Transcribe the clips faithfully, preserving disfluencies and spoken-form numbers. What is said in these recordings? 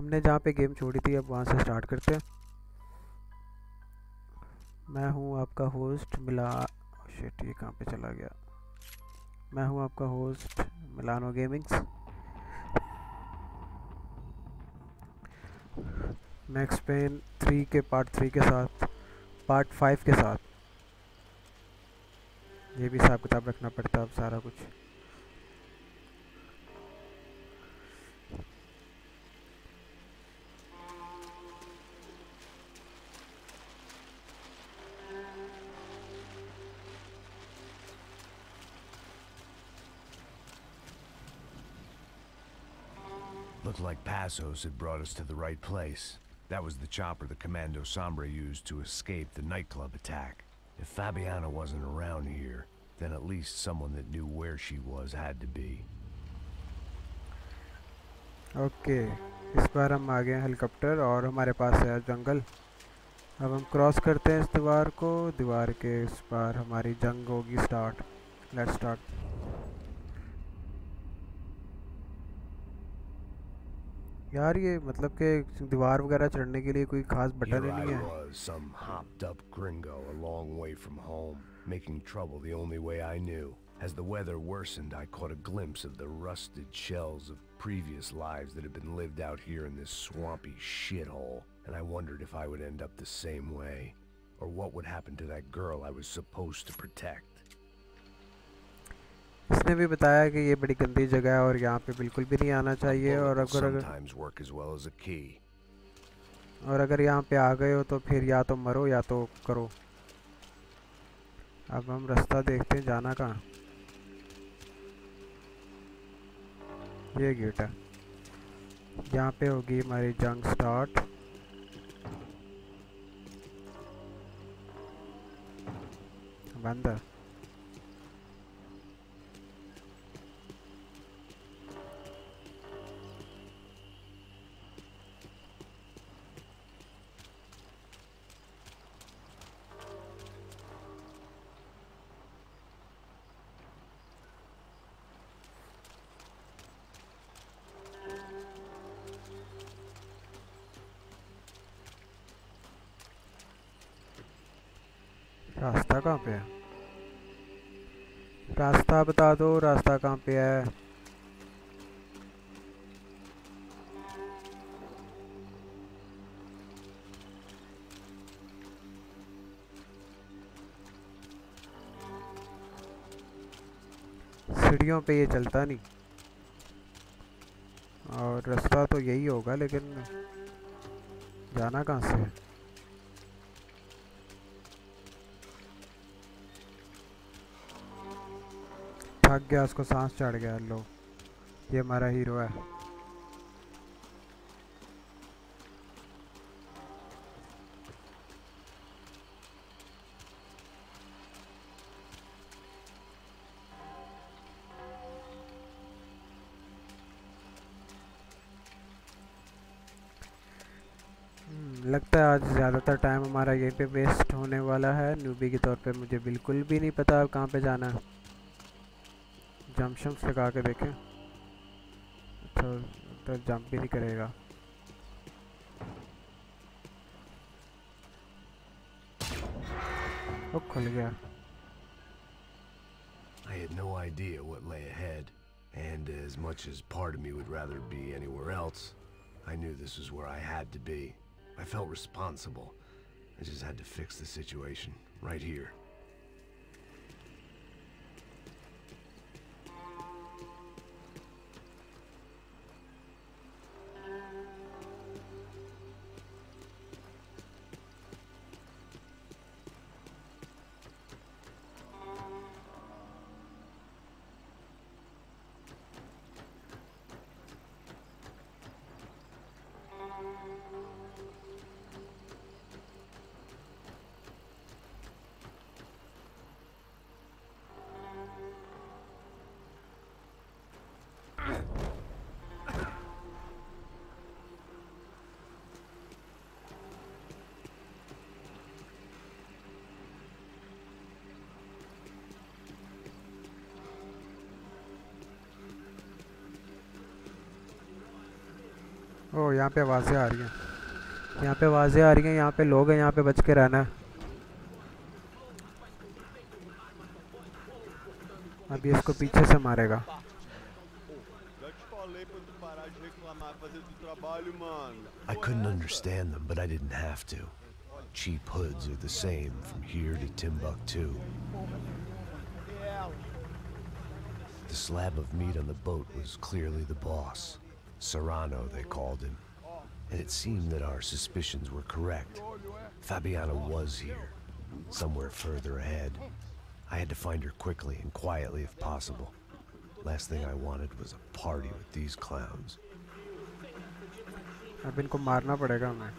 हमने जहाँ पे गेम छोड़ी थी अब वहाँ से स्टार्ट करते हैं। मैं हूँ आपका होस्ट मिला शिट ये कहाँ पे चला गया। मैं हूँ आपका host Milano gamings. Max Payne three के पार्ट थ्री के साथ पार्ट फाइव के साथ ये भी हिसाब किताब रखना पड़ता है अब सारा कुछ। Looked like Passos had brought us to the right place. That was the chopper the Commando Sombra used to escape the nightclub attack. If Fabiana wasn't around here, then at least someone that knew where she was had to be. Okay इस बार हम आ गए हैं helicopter और हमारे पास है जंगल। अब हम क्रॉस करते हैं इस दीवार को। दीवार के इस पार हमारी जंग होगी स्टार्ट। Let's start. यार ये मतलब कि दीवार वगैरह चढ़ने के लिए कोई खास बटन ही नहीं है। Here I was, some hopped-up gringo a long way from home, making trouble the only way I knew. As the weather worsened, I caught a glimpse of the rusted shells of previous lives that had been lived out here in this swampy shithole, and I wondered if I would end up the same way, or what would happen to that girl I was supposed to protect. इसने भी बताया कि ये बड़ी गंदी जगह है और यहाँ पे बिल्कुल भी नहीं आना चाहिए, और अगर अगर sometimes work as well as a key. और अगर यहाँ पे आ गए हो तो फिर या तो मरो या तो करो। अब हम रास्ता देखते हैं जाना कहाँ। ये गेट है, यहाँ पे होगी हमारी जंग स्टार्ट। बंद है। रास्ता कहाँ पे है? रास्ता बता दो, रास्ता कहाँ पे है? सीढ़ियों पे ये चलता नहीं, और रास्ता तो यही होगा, लेकिन जाना कहाँ से है? थक गया, उसको सांस चढ़ गया। लो ये हमारा हीरो है। लगता है आज ज़्यादातर टाइम हमारा यहीं पे वेस्ट होने वाला है। न्यूबी के तौर पे मुझे बिल्कुल भी नहीं पता कहाँ पे जाना है। जंप शम्प्स लगा के देखें। तो, तो जंप भी नहीं करेगा। वो खुल गया। I had no idea what lay ahead, and as much as part of me would rather be anywhere else, I knew this was where I had to be. I felt responsible. I just had to fix the situation right here. ओ यहाँ पे आवाज़ें आ रही हैं, यहाँ पे आवाज़ें आ रही हैं, यहाँ पे लोग हैं, यहाँ पे बच के रहना है। अभी इसको पीछे से मारेगा। I couldn't understand them, but I didn't have to. Cheap hoods are the same from here to Timbuktu. The slab of meat on the boat was clearly the boss. Serrano, they called him. And it seemed that our suspicions were correct. Fabiana was here, somewhere further ahead. I had to find her quickly and quietly if possible. Last thing I wanted was a party with these clowns. अब इनको मारना पड़ेगा हमें।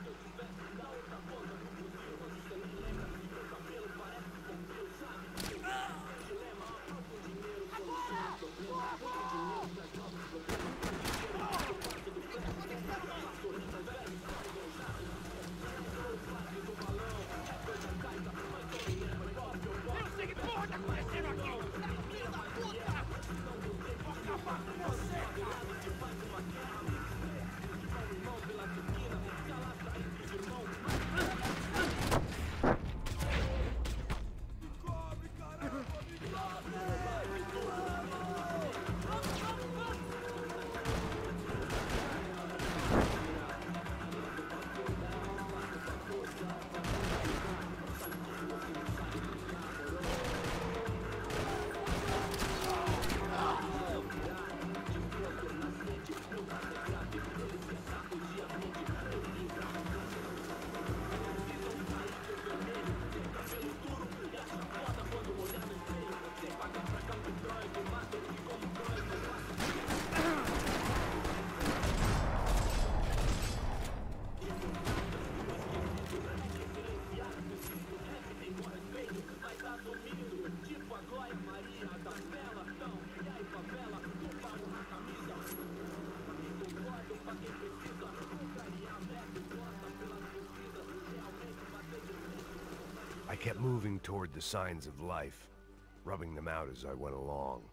I kept moving toward the signs of life, rubbing them out as I went along.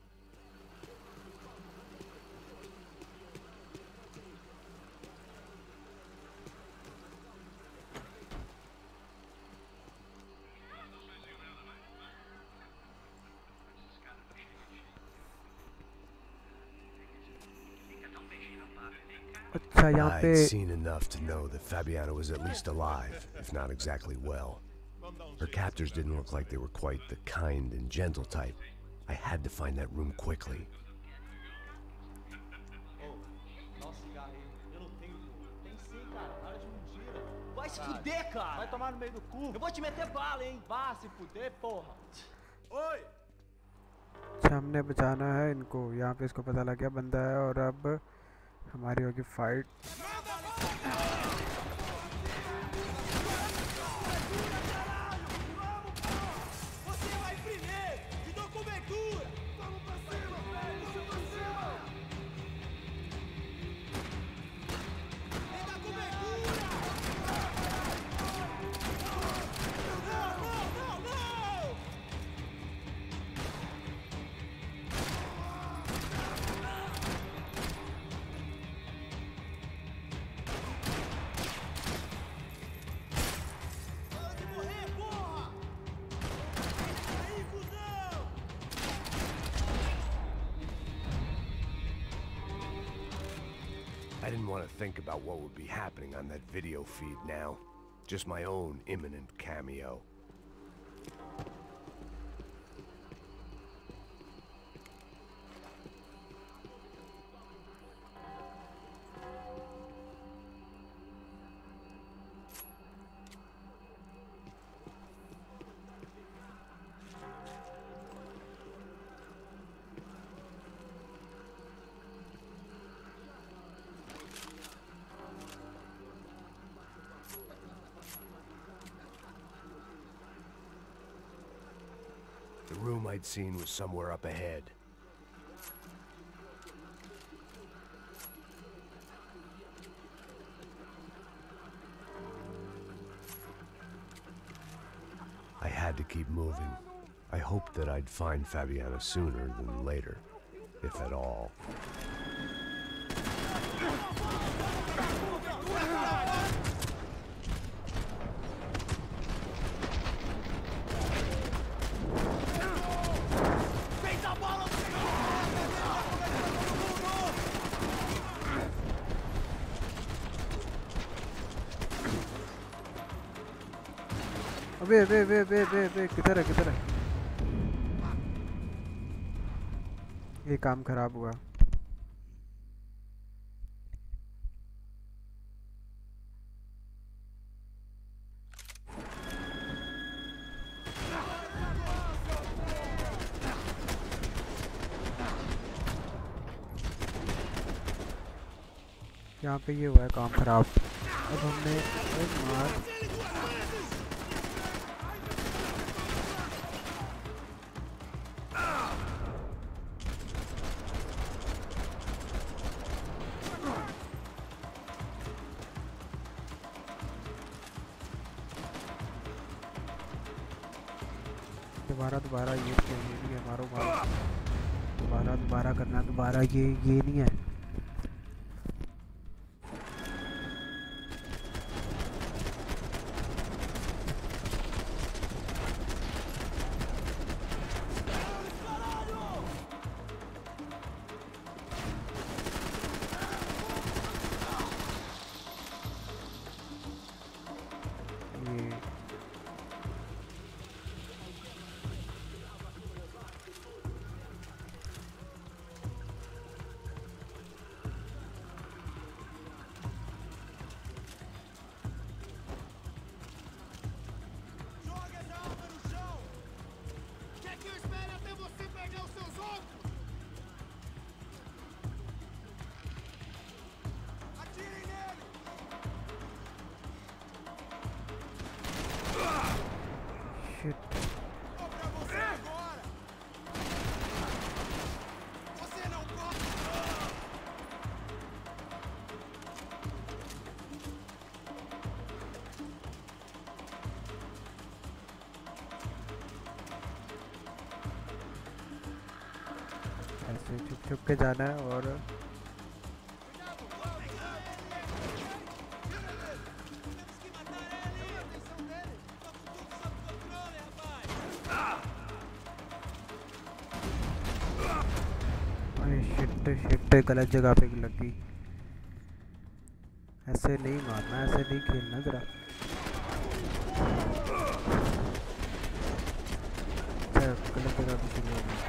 अच्छा यहाँ पे I'd seen enough to know that Fabiana was at least alive, if not exactly well. Her captors didn't look like they were quite the kind and gentle type. I had to find that room quickly. Vai se fuder, cara! Vai tomar no meio do cu! Eu vou te meter bala, hein? Vá se fuder, porra! Oi! अच्छा हमने बचाना है इनको। यहाँ पे इसको पता लग गया बंदा है और अब हमारी होगी fight. I didn't want to think about what would be happening on that video feed now. Just my own imminent cameo. The room I'd seen was somewhere up ahead. I had to keep moving. I hoped that I'd find Fabiana sooner than later, if at all. वे वे वे वे वे वे किधर है किधर है? ये काम खराब हुआ। यहाँ पे ये हुआ है काम खराब। अब हमने एक मार दोबारा दोबारा ये ये नहीं है, मारो मारो दोबारा दोबारा करना, दोबारा ये ये नहीं है। ऐसे छुप छुप के जाना है और शिट शिट गलत जगह पे लगी। ऐसे नहीं मारना, ऐसे नहीं खेलना जरा। गलत जगह पे शुरू हो गई।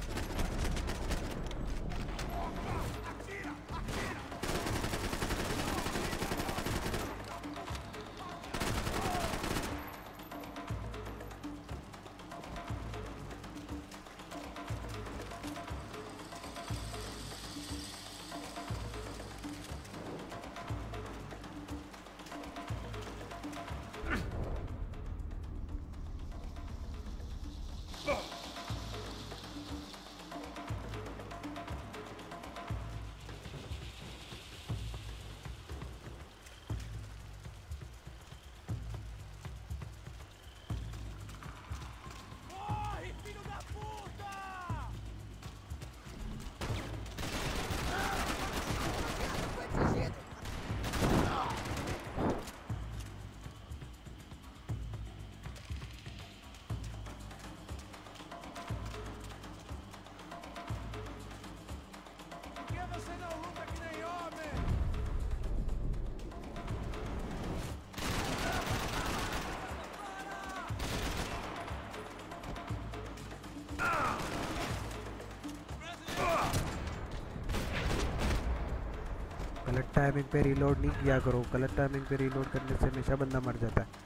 गलत टाइमिंग पे रीलोड नहीं किया करो। गलत टाइमिंग पे रीलोड करने से हमेशा बंदा मर जाता है।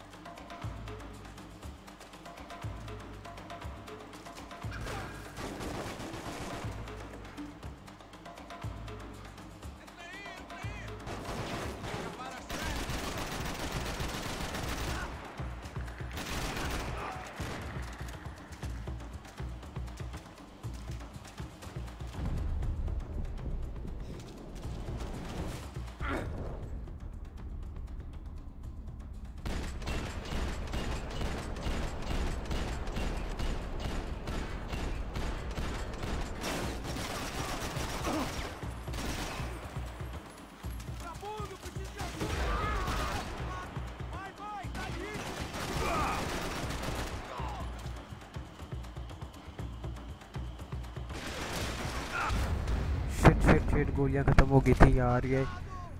शिट गोलियां खत्म हो गई थी यार। ये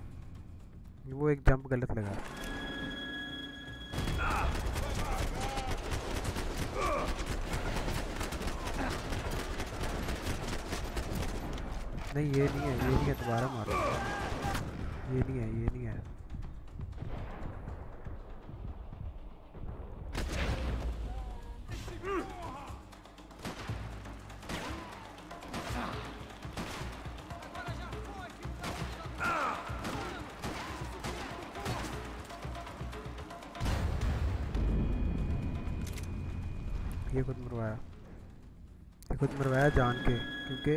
वो एक जंप गलत लगा। नहीं ये नहीं है, ये नहीं है, दोबारा मारो। ये नहीं है, ये नहीं है। ये खुद मरवाया, ये खुद मरवाया जान के, क्योंकि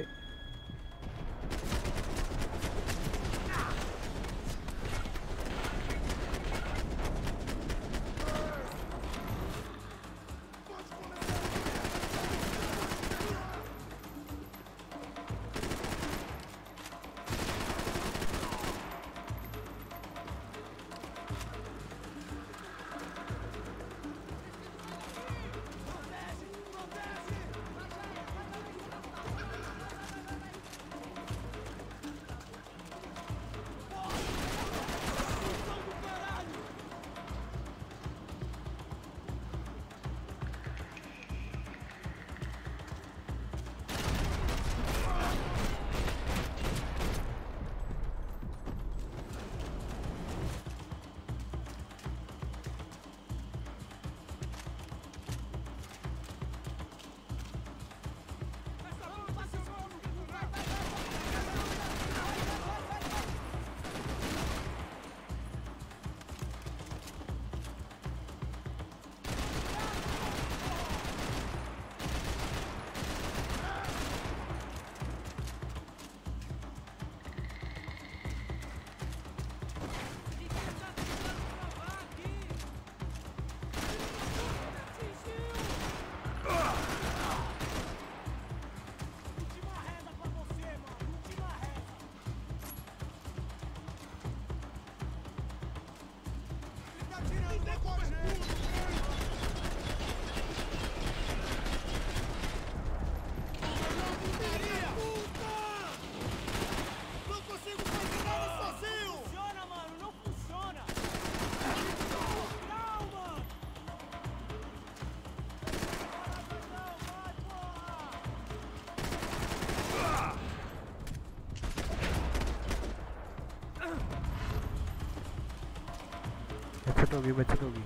बचत होगी, बचत होगी,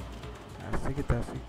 ऐसे की तैसे।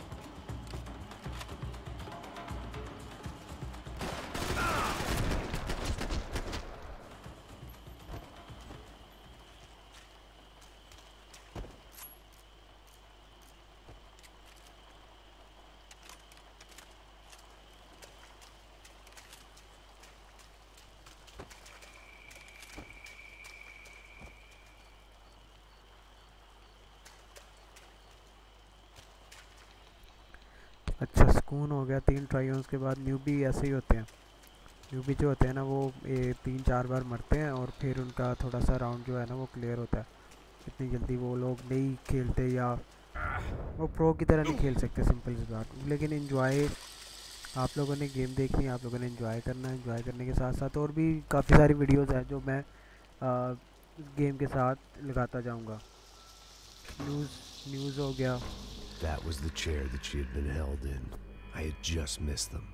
अच्छा सुकून हो गया। तीन ट्रायल्स के बाद न्यूबी ऐसे ही होते हैं। न्यूबी जो होते हैं ना वो ए, तीन चार बार मरते हैं और फिर उनका थोड़ा सा राउंड जो है ना वो क्लियर होता है। इतनी जल्दी वो लोग नहीं खेलते या वो प्रो की तरह नहीं खेल सकते, सिंपल सी बात। लेकिन इन्जॉय आप लोगों ने गेम देखनी है, आप लोगों ने इन्जॉय करना है। इन्जॉय करने के साथ साथ और भी काफ़ी सारी वीडियोज़ हैं जो मैं आ, गेम के साथ लगाता जाऊँगा। न्यूज़ न्यूज़ हो गया। That was the chair that she had been held in. I had just missed them.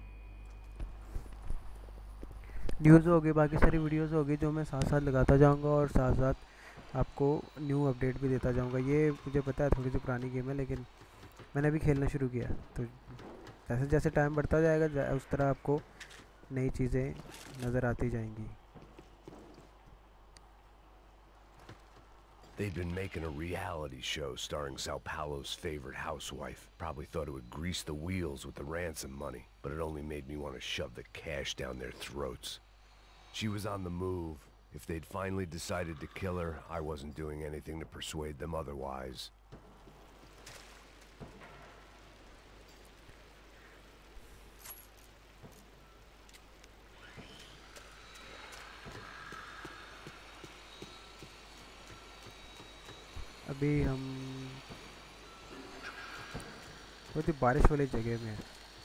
News हो गई, बाकी सारी वीडियोस हो गई जो मैं साथ साथ लगाता जाऊंगा और साथ साथ आपको न्यू अपडेट भी देता जाऊंगा। ये मुझे पता है थोड़ी सी पुरानी गेम है, लेकिन मैंने अभी खेलना शुरू किया, तो जैसे जैसे टाइम बढ़ता जाएगा उस तरह आपको नई चीज़ें नज़र आती जाएंगी। They'd been making a reality show starring Sao Paulo's favorite housewife. Probably thought it would grease the wheels with the ransom money, but it only made me want to shove the cash down their throats. She was on the move. If they'd finally decided to kill her, I wasn't doing anything to persuade them otherwise. अभी हम बहुत ही बारिश वाली जगह में हैं।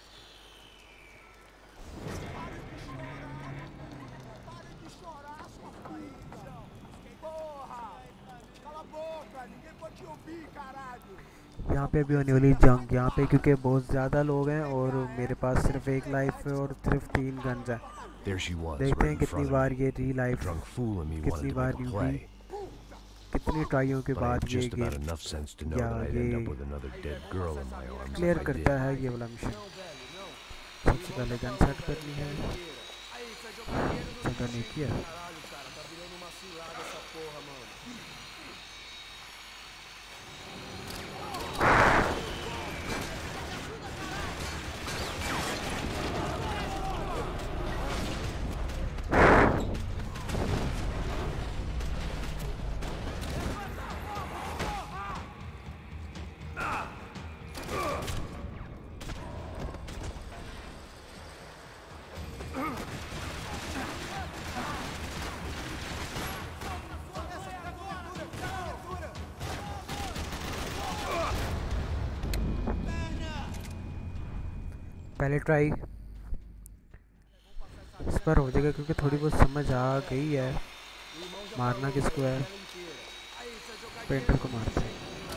यहाँ पे भी होने वाली जंग यहाँ पे, क्योंकि बहुत ज़्यादा लोग हैं और मेरे पास सिर्फ एक लाइफ है और सिर्फ तीन गन्स हैं। There she was, देखते right हैं in कितनी front of बार me. ये री The life drunk fool in me कितनी wanted to बार make a न्यूबी play, कितनी ट्राइयों के but I बाद had ये just about game enough sense to know या that I'd end ये up with another dead girl in my arms if clear I करता did. है ये वाला mission. Não, velho, não. O सबसे irmão पहले já gun falou, set velho, करनी me है। quer inteira. Aí, você vai jogar dinheiro no तो gun एक ही है। Caralho, cara, tá virando uma cilada essa porra, mano. पहले ट्राई इस पर हो जाएगा क्योंकि थोड़ी बहुत समझ आ गई है। मारना किसको है? पेंटर को मारते हैं।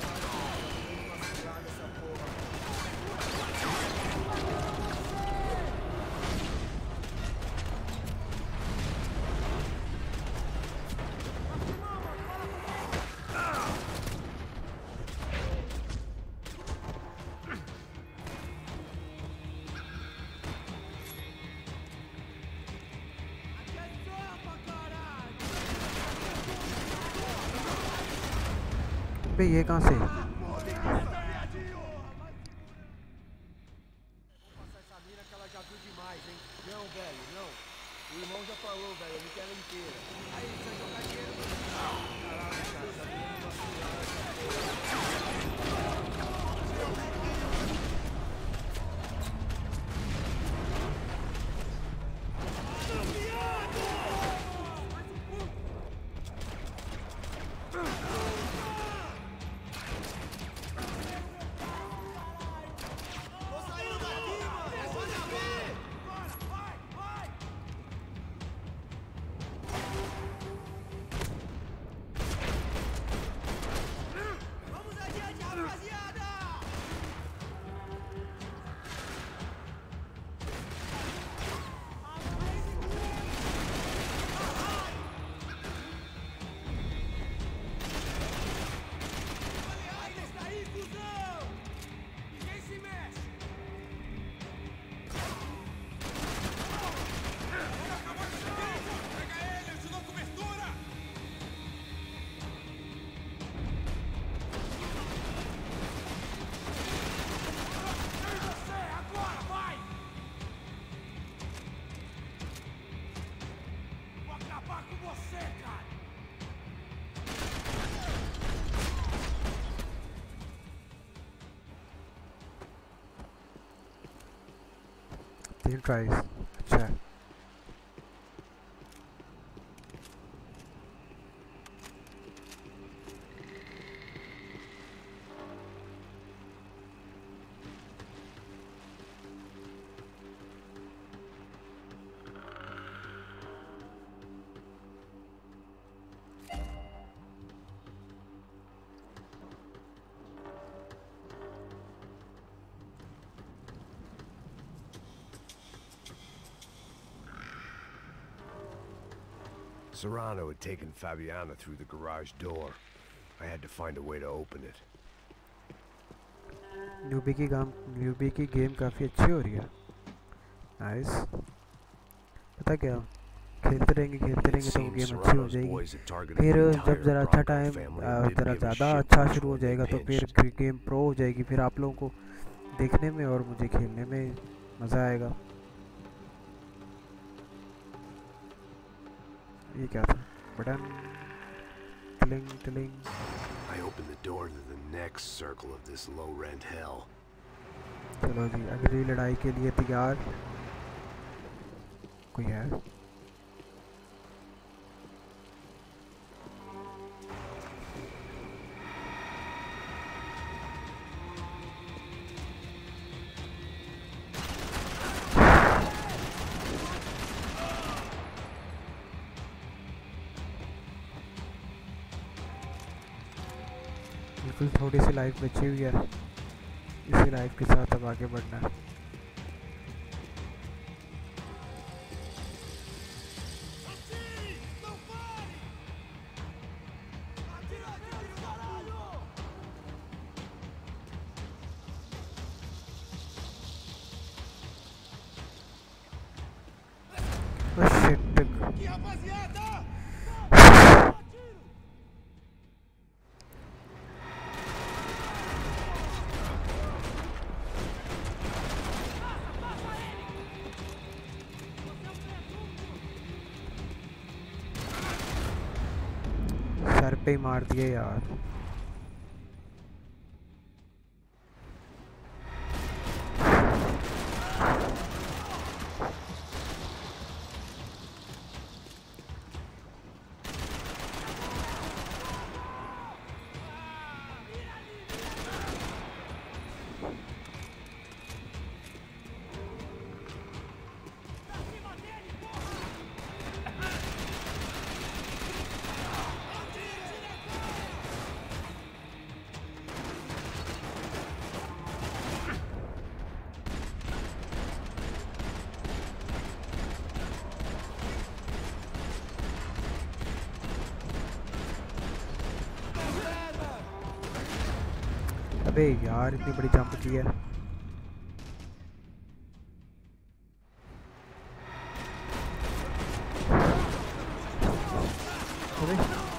बे ये कहाँ से? Não, velho, não. O irmão já falou, velho, me quer inteira. Aí, você vai jogar dinheiro no Caralho, cara, tá virando uma cilada तीन ट्राइज अच्छा है। Serrano had taken Fabiana through the garage door. I had to find a way to open it. Newbie की गाम newbie की game काफ़ी अच्छी हो रही है। नाइस। पता क्या खेलते रहेंगे खेलते रहेंगे तो गेम अच्छी हो जाएगी। फिर जब ज़रा अच्छा टाइम ज़रा ज़्यादा अच्छा शुरू हो जाएगा तो फिर गेम प्रो हो जाएगी। फिर आप लोगों को देखने में और मुझे खेलने में मज़ा आएगा। ये क्या था? बटन टिलिंग टिलिंग। I opened the door to the next circle of this low rent hell. चलो जी अगली लड़ाई के लिए तैयार। कोई है? बिल्कुल थोड़ी सी लाइफ बची हुई है। इसी लाइफ के साथ अब आगे बढ़ना है। Oh shit. Que rapaziada! सर पे ही मार दिए यार। अबे यार इतनी बड़ी जंप की है। अबे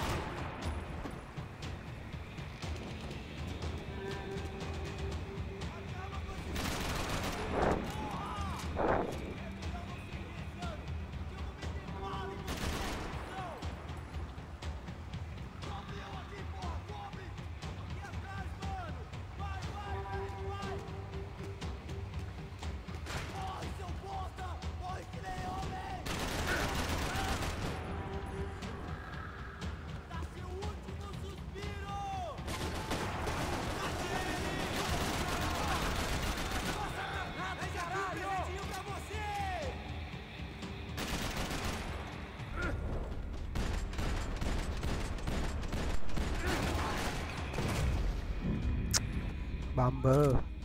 बम्ब।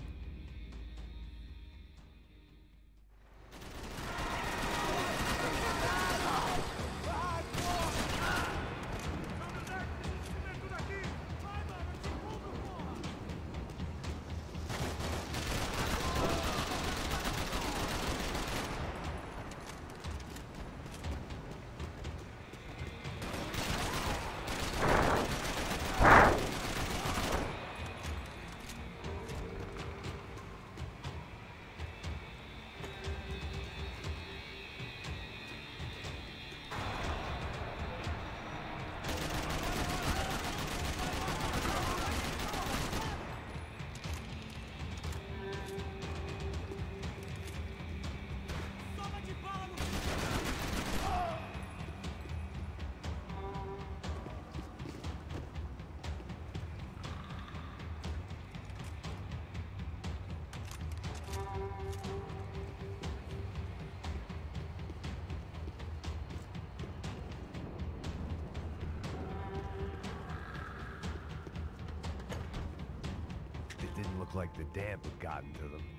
Looked like the damp had gotten to them.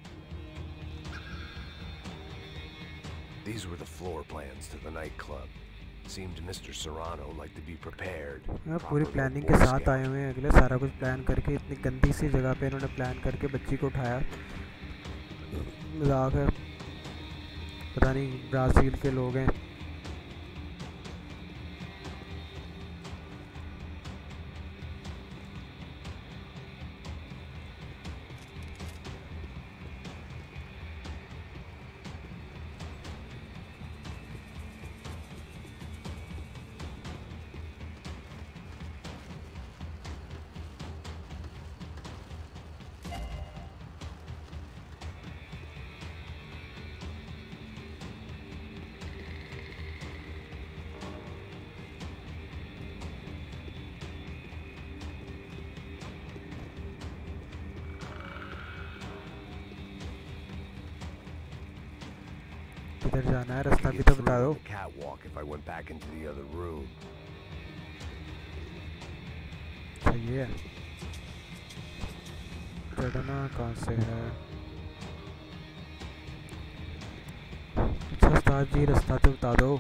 These were the floor plans to the nightclub. Seemed Mister Serrano liked to be prepared. यार पूरी प्लानिंग के साथ आए हुए हैं अगले, सारा कुछ प्लान करके इतनी गंदी सी जगह पे इन्होंने प्लान करके बच्ची को उठाया। मजाक है, पता नहीं ब्राज़ील के लोग हैं। किधर जाना है, रास्ता भी तो बता दो। सही है, चढ़ना कहाँ से है? अच्छा उस्ताद जी रास्ता तो बता दो।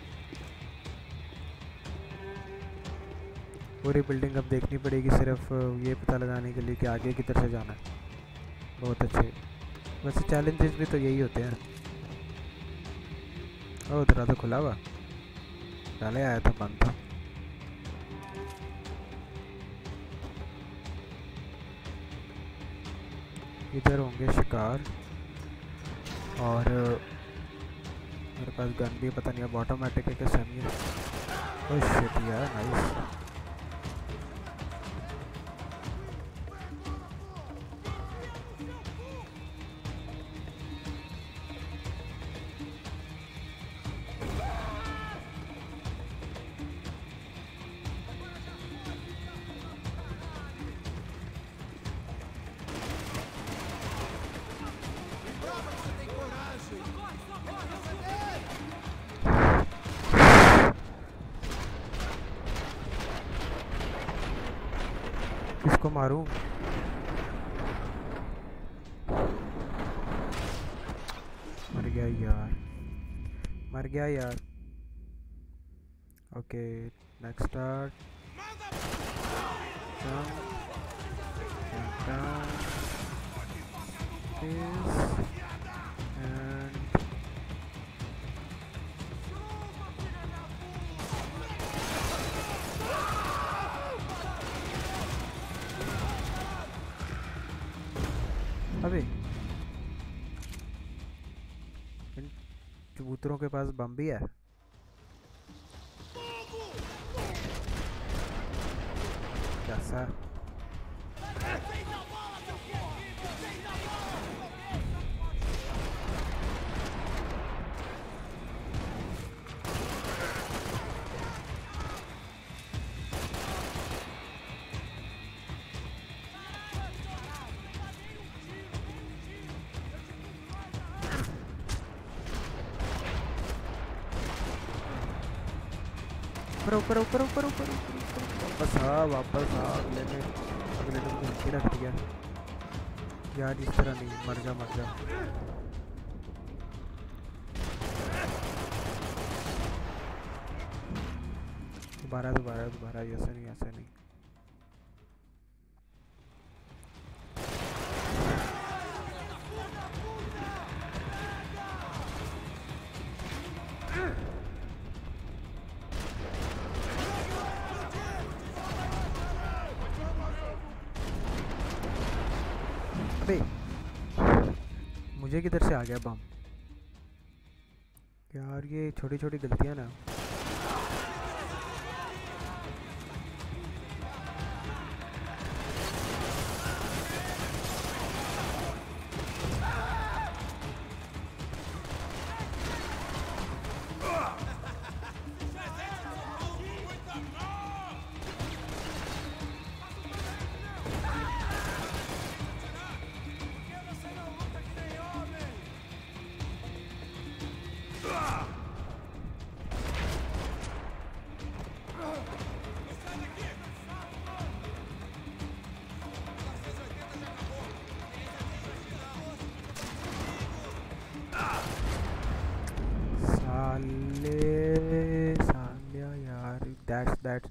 पूरी बिल्डिंग अब देखनी पड़ेगी सिर्फ ये पता लगाने के लिए कि आगे किधर से जाना है। बहुत अच्छे, वैसे चैलेंजेस भी तो यही होते हैं। ओ दरवाजा खुला हुआ, पहले आया था बंद था। इधर होंगे शिकार, और मेरे पास गन भी पता नहीं अब ऑटोमेटिक है कि सेमी है। ओह शिट यार, नाइस। किसको मारूं? मर गया यार, मर गया यार। Okay next start, jump, jump down this and अबे इन कबूतरों के पास बम भी है। कैसा ऊपर ऊपर ऊपर ऊपर ऊपर वापस आ वापस आ। अगले ने अगले ने मुझे नीचे रख दिया यार, इस तरह नहीं, मर जा मर जा। दोबारा दोबारा दोबारा, ऐसे नहीं ऐसे नहीं। अबे मुझे किधर से आ गया बम यार, ये छोटी छोटी गलतियां ना। साले सालिया यार, that's that's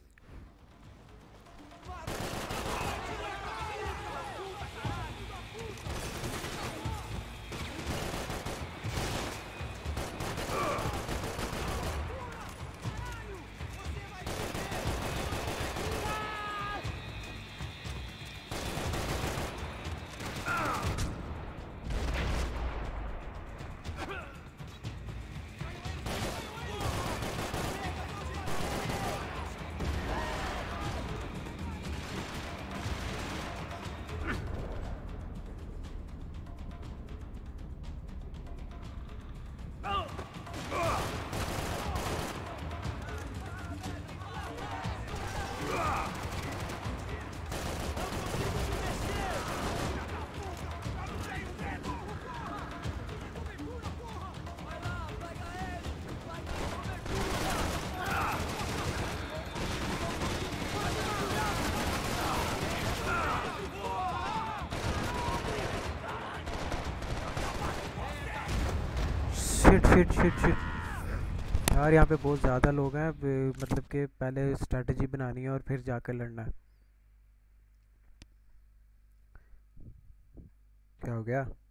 shit shit shit shit यार, यहाँ पे बहुत ज़्यादा लोग हैं। ब- मतलब कि पहले स्ट्रेटजी बनानी है और फिर जाकर लड़ना है। क्या हो गया?